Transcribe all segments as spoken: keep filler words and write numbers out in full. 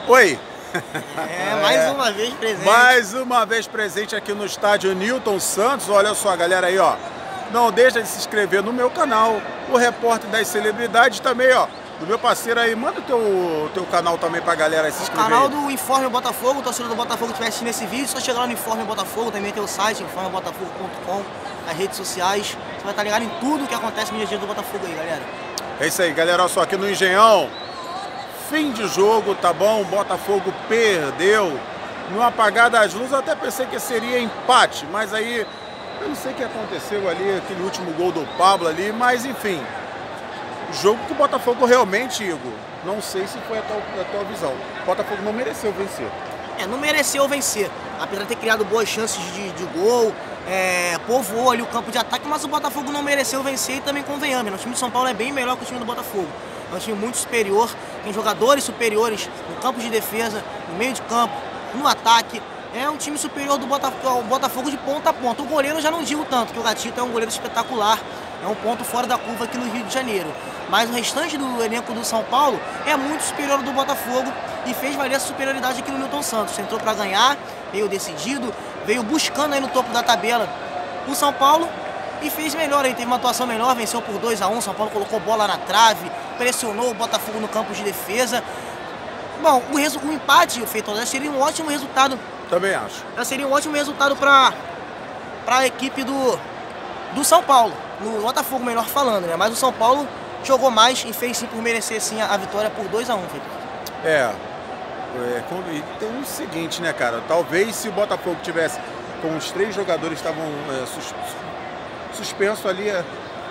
Oi! É, mais uma vez presente. Mais uma vez presente aqui no estádio Newton Santos. Olha só, galera aí, ó. Não deixa de se inscrever no meu canal, o Repórter das Celebridades também, ó. Do meu parceiro aí, manda o teu, teu canal também pra galera aí se inscrever. O canal do Informe Botafogo, o torcedor do Botafogo que estiver assistindo esse vídeo, só chegar lá no Informe Botafogo, também tem o site informe botafogo ponto com, as redes sociais. Você vai estar ligado em tudo que acontece no dia a dia do Botafogo aí, galera. É isso aí, galera. Olha só, aqui no Engenhão, fim de jogo, tá bom? O Botafogo perdeu. No apagar das luzes, eu até pensei que seria empate, mas aí eu não sei o que aconteceu ali, aquele último gol do Pablo ali, mas enfim. Jogo que o Botafogo realmente, Igor, não sei se foi a tua, a tua visão. O Botafogo não mereceu vencer. É, não mereceu vencer. Apesar de ter criado boas chances de, de gol, é, povoou ali o campo de ataque, mas o Botafogo não mereceu vencer e também convenhamos. O time de São Paulo é bem melhor que o time do Botafogo. É um time muito superior, tem jogadores superiores no campo de defesa, no meio de campo, no ataque. É um time superior do Botafogo, Botafogo de ponta a ponta. O goleiro eu já não digo tanto, que o Gatito é um goleiro espetacular. É um ponto fora da curva aqui no Rio de Janeiro. Mas o restante do elenco do São Paulo é muito superior ao do Botafogo e fez valer a superioridade aqui no Newton Santos. Entrou para ganhar, veio decidido, veio buscando aí no topo da tabela o São Paulo e fez melhor. Aí teve uma atuação melhor, venceu por dois a um. São Paulo colocou bola na trave, pressionou o Botafogo no campo de defesa. Bom, o, resu o empate, o feito seria um ótimo resultado. Também acho. Seria um ótimo resultado para a equipe do, do São Paulo. No Botafogo, melhor falando, né? Mas o São Paulo jogou mais e fez sim por merecer sim a, a vitória por dois a um, Felipe. É, é, tem o seguinte, né, cara? Talvez se o Botafogo tivesse com os três jogadores que estavam é, sus, suspensos ali, é,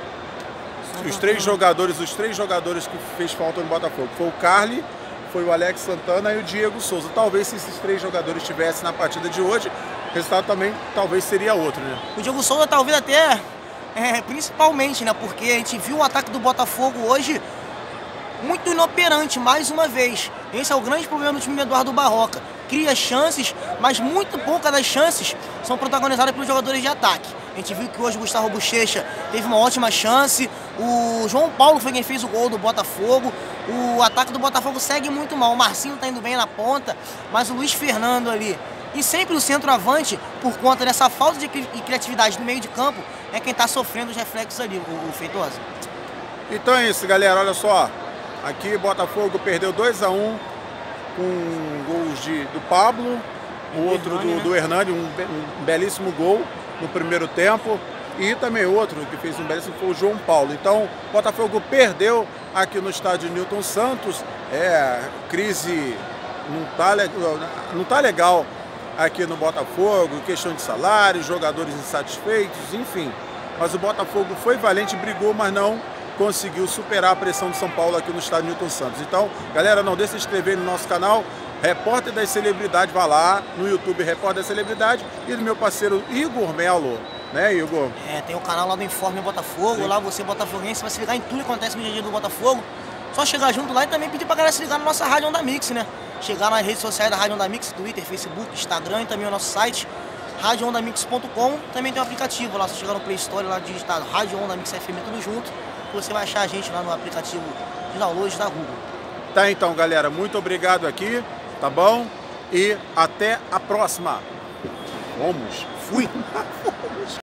os três jogadores, os três jogadores que fez falta no Botafogo, foi o Carly, foi o Alex Santana e o Diego Souza. Talvez se esses três jogadores estivessem na partida de hoje, o resultado também talvez seria outro, né? O Diego Souza talvez até, é, principalmente, né? Porque a gente viu o ataque do Botafogo hoje muito inoperante, mais uma vez. Esse é o grande problema do time do Eduardo Barroca. Cria chances, mas muito poucas das chances são protagonizadas pelos jogadores de ataque. A gente viu que hoje o Gustavo Bochecha teve uma ótima chance, o João Paulo foi quem fez o gol do Botafogo, o ataque do Botafogo segue muito mal, o Marcinho tá indo bem na ponta, mas o Luiz Fernando ali, e sempre o centroavante, por conta dessa falta de criatividade no meio de campo, é quem tá sofrendo os reflexos ali, o, o Feitosa. Então é isso, galera, olha só, aqui Botafogo perdeu dois a um, com gols de, do Pablo, o outro Hernani, do, né? do Hernani, um, um belíssimo gol no primeiro tempo, e também outro que fez um belíssimo foi o João Paulo. Então, o Botafogo perdeu aqui no estádio Newton Santos, é, crise não tá, não tá legal aqui no Botafogo, questão de salário, jogadores insatisfeitos, enfim. Mas o Botafogo foi valente, brigou, mas não conseguiu superar a pressão de São Paulo aqui no estádio Newton Santos. Então, galera, não deixe de se inscrever no nosso canal, Repórter das Celebridades, vá lá no YouTube Repórter das Celebridades, e do meu parceiro Igor Melo, né, Igor? É, tem o canal lá do Informe Botafogo, sim. Lá você botafoguense vai se ligar em tudo que acontece no dia a dia do Botafogo. Só chegar junto lá e também pedir pra galera se ligar na nossa Rádio Onda Mix, né? Chegar nas redes sociais da Rádio Onda Mix, Twitter, Facebook, Instagram e também o nosso site, rádio onda mix ponto com. Também tem um aplicativo lá, se chegar no Play Store lá digitado Rádio Onda Mix F M, tudo junto, você vai achar a gente lá no aplicativo de download da Google. Tá, então, galera, muito obrigado aqui, tá bom? E até a próxima. Vamos. Fui.